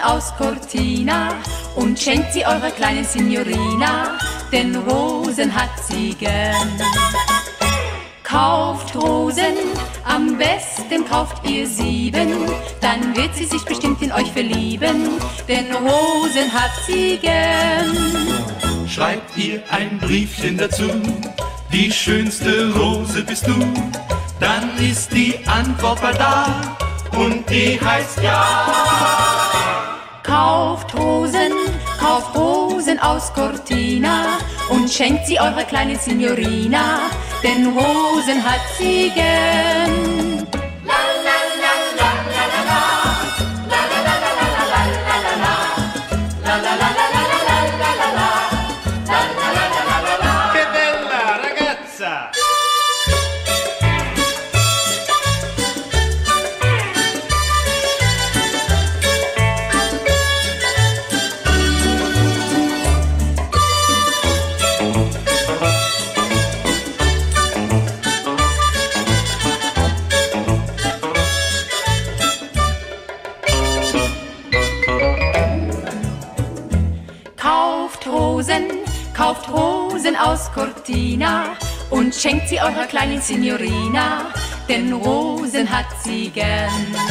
aus Cortina und schenkt sie eurer kleinen Signorina, denn Rosen hat sie gern. Kauft Rosen, am besten kauft ihr 7, dann wird sie sich bestimmt in euch verlieben, denn Rosen hat sie gern. Schreibt ihr ein Briefchen dazu, die schönste Rose bist du, dann ist die Antwort bald da und die heißt ja. Kauft Rosen aus Cortina und schenkt sie eurer kleinen Signorina, denn Rosen hat sie gern. Che bella ragazza! Kauft Rosen aus Cortina und schenkt sie eurer kleinen Signorina, denn Rosen hat sie gern.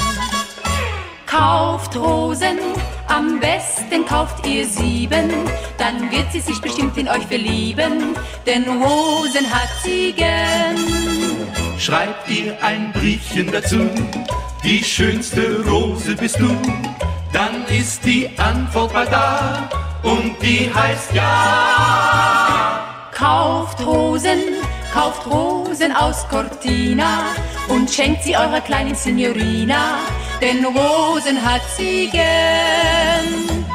Kauft Rosen, am besten kauft ihr 7, dann wird sie sich bestimmt in euch verlieben, denn Rosen hat sie gern. Schreibt ihr ein Briefchen dazu, die schönste Rose bist du, dann ist die Antwort bald da und die heißt ja. Kauft Rosen aus Cortina und schenkt sie eurer kleinen Signorina, denn Rosen hat sie gern.